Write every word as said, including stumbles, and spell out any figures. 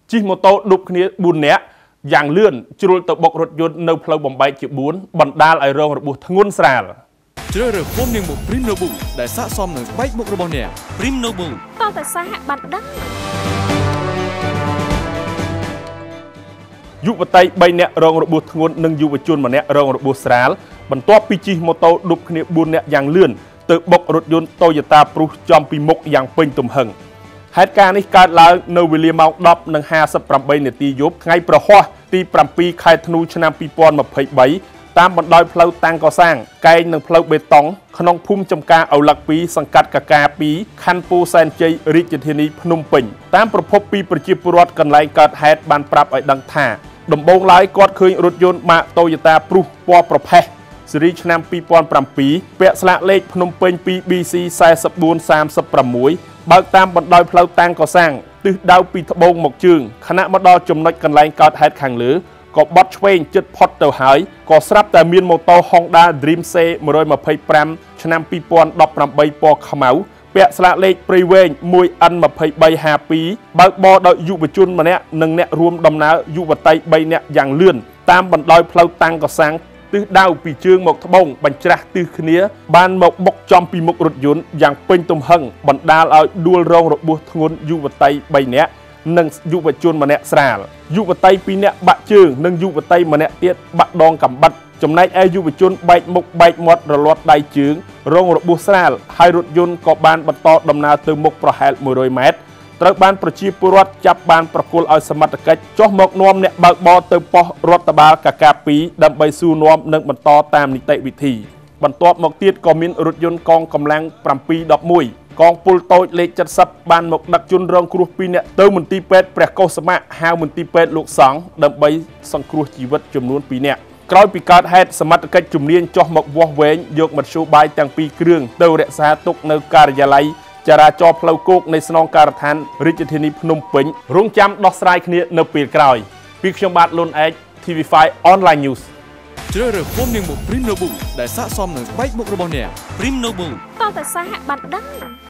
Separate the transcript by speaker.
Speaker 1: chi mô tô đục khía buồn nẹ dạng lươn chua tự bọc rốt yôn nâu phlâu bầm bay chịu bốn bẩn đa lại rong buộc ngôn sà
Speaker 2: chơi rồi phôm niềng một Prim Noble để sát xóm nở bách một robot nè Prim Noble
Speaker 3: to tại sao hạ bắn đất
Speaker 1: dụ vật tay bay nẹ rong buộc ngôn nâng dụ vật chuôn mà nẹ rong buộc sà bẩn toa pi chi mô tô đục khía buồn nẹ dạng lươn tự bọc rốt yôn Toyota Prius trong pi mốc dạng pin tùm hừng hết ca ní cát lá nâu vì liêm máu đọc nâng hai sắp pram bay nè ti dốt ngay pro hoa ti pram pi khai thnu chnam pi pon mà phẩy bảy tam bận đôi phâu tăng có sang cây nâng phâu bê tông khăn phum trong ca ẩu lạc pi sang cắt cả ca pi khăn pu sen chơi rít trên thiên ni phnom penh tam pro phop pi pro chi pruat cần lại cát hết ban prap ở đằng thả đầm bông lái cát khơi rốt yôn mạ Toyota Prius po pro phe Sri Chnam pi pon pram pi vẽ sạ lệ phnom penh pi B C sai sập buôn sam sập pram muốiបើតាមបណ្ដោយផ្លូវតាំងកសាងទិសដៅពីត្បូងមកជើងខណៈមកដល់ចំណុចកន្លែងកើតហេតុខាងលើក៏បត់ឆ្វេងជិតផុតទៅហើយក៏ស្រាប់តែមានម៉ូតូ Honda Dream C một hai nămឆ្នាំពីរពាន់ដប់ប្រាំបីពណ៌ខ្មៅពាក់ស្លាកលេខព្រៃវែង một N hai baห้าtwoបើកបរដោយយុវជនម្នាក់និងអ្នករួមដំណើរយុវតីបីនាក់យ៉ាងលឿនតាមបណ្ដោយផ្លូវតាំងកសាងទិសដៅពីជើងមកត្បូងបញ្ច្រាស់ទិសគ្នាបានមកបុកចំពីមុខរថយន្តយ៉ាងពេញទំហឹងបណ្ដាលឲ្យដួលរងរបួសធ្ងន់យុវតីបីនាក់និងយុវជនម្នាក់ស្រាលយុវតីពីរនាក់បាក់ជើងនិងយុវតីម្នាក់ទៀតបាក់ដងកំបិតចំណែកឯយុវជនបែកមុខបែកមាត់រលាត់ដៃជើងរងរបួសស្រាលហើយរថយន្តក៏បានបន្តដំណើរទៅមុខប្រហែលមួយរយម៉ែត្រត្រូវបានប្រជាពលរដ្ឋចាប់បានប្រគល់ឲ្យសមត្ថកិច្ចចុះមកនាំអ្នកបើកបរទៅប៉ុស្តិ៍រដ្ឋបាលកាកាពីរដើម្បីសួរនាំនិងបន្តតាមនីតិវិធីបន្ទាប់មកទៀតក៏មានរថយន្តកងកម្លាំងbảy một mộtកងពលតូចលេខ칠십បានមកដឹកជនរងគ្រោះពីរនាក់ទៅមន្ទីរពេទ្យព្រះកុសមៈហៅមន្ទីរពេទ្យលោកសង្ឃដើម្បីសង្គ្រោះជីវិតចំនួនពីរនាក់ក្រោយពីកើតហេតុសមត្ថកិច្ចជំនាញចុះមកវាស់វែងយកមធ្យោបាយទាំងពីរគ្រឿងទៅរក្សាទុកនៅការិយាល័យចរាចរណ៍ផ្លូវគោកនៃស្នងការដ្ឋានរាជធានីភ្នំពេញរងចាំដោះស្រាយគ្នានៅពេលក្រោយពីខ្ញុំបាទលុនអេក T V five Online News
Speaker 2: ជ្រើសរើសហ្វូមនាងមុខ Prim Noble ដែលស័ក្តិសមនឹងបែកមុខរបស់អ្នក
Speaker 3: Prim Noble តតែសាហាក់បាត់ដឹង